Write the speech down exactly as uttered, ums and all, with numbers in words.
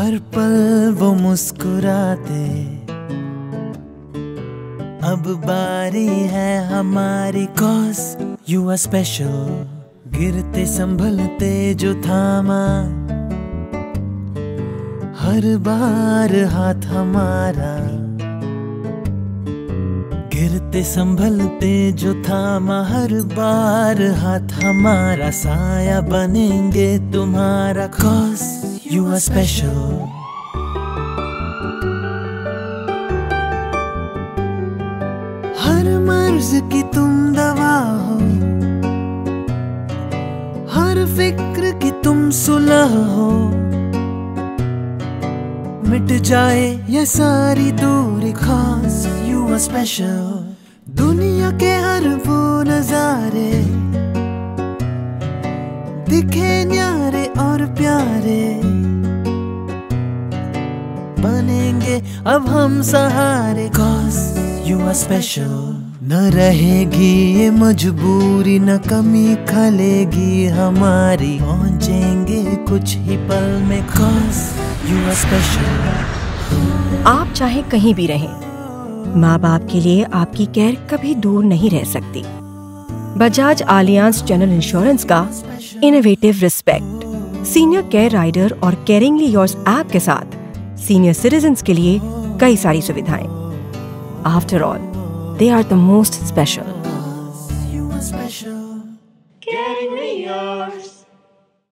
हर पल वो मुस्कुराते, अब बारी है हमारी, cause you are special। गिरते संभलते जो थामा, हर बार हाथ हमारा, गिरते संभलते जो थामा, हर बार हाथ हमारा, साया बनेंगे तुम्हारा, cause you are special। हर मर्ज की तुम दवा हो, हर फिक्र की तुम सुलह हो, मिट जाए ये सारी दूरी, cause you are special। दुनिया के हर वो नजारे दिखे न्यारे और प्यारे, बनेंगे अब हम सहारे, cause you are special। न रहेगी ये मजबूरी, न कमी खलेगी हमारी, पहुंचेंगे कुछ ही पल में, cause you are special। आप चाहे कहीं भी रहें, माँ बाप के लिए आपकी केयर कभी दूर नहीं रह सकती। बजाज आलियांज जनरल इंश्योरेंस का innovative respect senior care rider और केयरिंगली योर्स ऐप के साथ सीनियर सिटीजन्स के लिए कई सारी सुविधाएं। After all, they are the most special. Caringly yours।